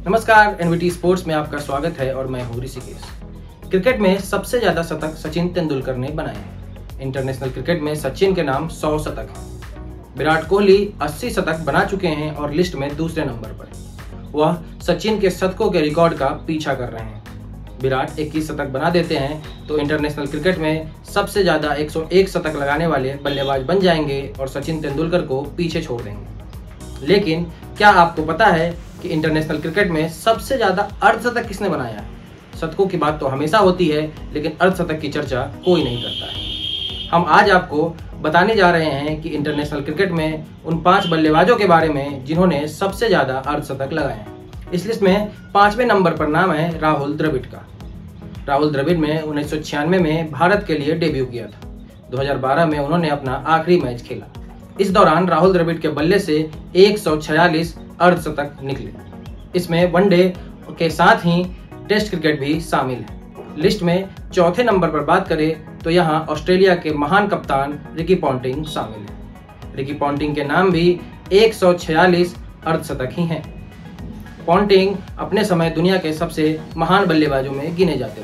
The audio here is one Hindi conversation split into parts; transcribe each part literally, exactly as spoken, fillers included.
नमस्कार, एनवीटी स्पोर्ट्स में आपका स्वागत है और मैं हूं ऋषिकेश। क्रिकेट में सबसे ज्यादा शतक सचिन तेंदुलकर ने बनाए हैं। इंटरनेशनल क्रिकेट में सचिन के नाम सौ शतक हैं। विराट कोहली अस्सी शतक बना चुके हैं और लिस्ट में दूसरे नंबर पर। वह सचिन के शतकों के रिकॉर्ड का पीछा कर रहे हैं। विराट इक्कीस शतक बना देते हैं तो इंटरनेशनल क्रिकेट में सबसे ज्यादा एक सौ एक शतक लगाने वाले बल्लेबाज बन जाएंगे और सचिन तेंदुलकर को पीछे छोड़ देंगे। लेकिन क्या आपको पता है कि इंटरनेशनल क्रिकेट में सबसे ज्यादा अर्धशतक किसने बनाया है? शतकों की बात तो हमेशा होती है, लेकिन अर्धशतक की चर्चा कोई नहीं करता है। हम आज आपको बताने जा रहे हैं कि इंटरनेशनल क्रिकेट में उन पांच बल्लेबाजों के बारे में जिन्होंने सबसे ज्यादा अर्धशतक लगाए हैं। इस लिस्ट में पांचवें नंबर पर नाम है राहुल द्रविड़ का। राहुल द्रविड़ ने उन्नीस सौ छियानवे में भारत के लिए डेब्यू किया था। दो हज़ार बारह में उन्होंने अपना आखिरी मैच खेला। इस दौरान राहुल द्रविड़ के बल्ले से एक सौ छियालीस अर्धशतक निकले। इसमें वनडे के साथ ही टेस्ट क्रिकेट भी शामिल है। लिस्ट में चौथे नंबर पर बात करें तो यहाँ ऑस्ट्रेलिया के महान कप्तान रिकी पॉन्टिंग शामिल है। रिकी पॉन्टिंग के नाम भी एक सौ छियालीस अर्धशतक ही हैं। पॉन्टिंग अपने समय दुनिया के सबसे महान बल्लेबाजों में गिने जाते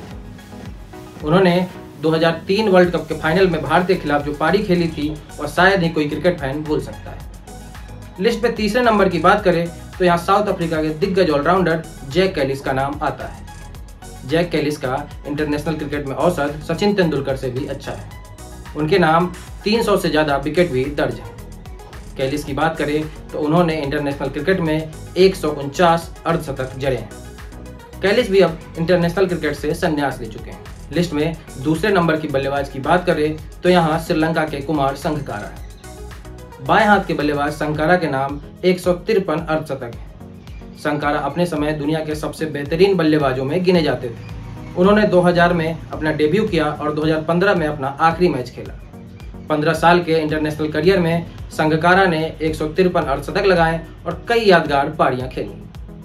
थे। उन्होंने दो हज़ार तीन वर्ल्ड कप के फाइनल में भारत के खिलाफ जो पारी खेली थी वह शायद ही कोई क्रिकेट फैन भूल सकता है। लिस्ट पे तीसरे नंबर की बात करें तो यहाँ साउथ अफ्रीका के दिग्गज ऑलराउंडर जैक कैलिस का नाम आता है। जैक कैलिस का इंटरनेशनल क्रिकेट में औसत सचिन तेंदुलकर से भी अच्छा है। उनके नाम तीन सौ से ज्यादा विकेट भी दर्ज है। कैलिस की बात करें तो उन्होंने इंटरनेशनल क्रिकेट में एक सौ उनचास अर्धशतक जड़े हैं। कैलिस भी अब इंटरनेशनल क्रिकेट से संन्यास ले चुके हैं। लिस्ट में दूसरे नंबर की बल्लेबाज की बात करें तो यहाँ श्रीलंका के कुमार संगकारा है। बाएं हाथ के बल्लेबाज संगकारा के नाम एक सौ तिरपन अर्धशतक है। संगकारा अपने समय दुनिया के सबसे बेहतरीन बल्लेबाजों में गिने जाते थे। उन्होंने दो हज़ार में अपना डेब्यू किया और दो हज़ार पंद्रह में अपना आखिरी मैच खेला। पंद्रह साल के इंटरनेशनल करियर में संगकारा ने एक सौ तिरपन अर्धशतक लगाए और कई यादगार पारियां खेली।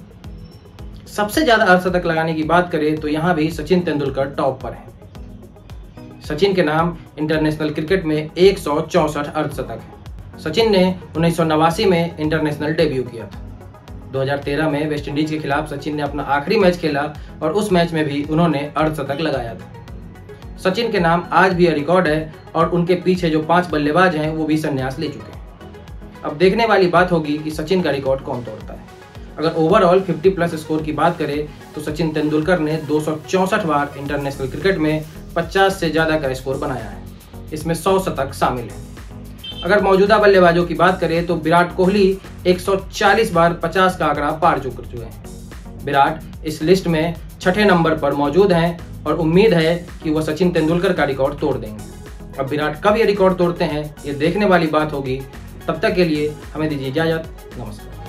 सबसे ज्यादा अर्धशतक लगाने की बात करें तो यहाँ भी सचिन तेंदुलकर टॉप पर है। सचिन के नाम इंटरनेशनल क्रिकेट में एक सौ चौसठ अर्धशतक है। सचिन ने उन्नीस सौ नवासी में इंटरनेशनल डेब्यू किया था। दो हज़ार तेरह में वेस्टइंडीज के खिलाफ सचिन ने अपना आखिरी मैच खेला और उस मैच में भी उन्होंने अर्धशतक लगाया था। सचिन के नाम आज भी रिकॉर्ड है और उनके पीछे जो पांच बल्लेबाज हैं वो भी संन्यास ले चुके हैं। अब देखने वाली बात होगी कि सचिन का रिकॉर्ड कौन तोड़ता है। अगर ओवरऑल पचास प्लस स्कोर की बात करें तो सचिन तेंदुलकर ने दो सौ चौसठ बार इंटरनेशनल क्रिकेट में पचास से ज्यादा का स्कोर बनाया है। इसमें सौ शतक शामिल है। अगर मौजूदा बल्लेबाजों की बात करें तो विराट कोहली एक सौ चालीस बार पचास का आंकड़ा पार चुक चुके हैं। विराट इस लिस्ट में छठे नंबर पर मौजूद हैं और उम्मीद है कि वह सचिन तेंदुलकर का रिकॉर्ड तोड़ देंगे। अब विराट कब ये रिकॉर्ड तोड़ते हैं ये देखने वाली बात होगी। तब तक के लिए हमें दीजिए इजाजत। नमस्कार।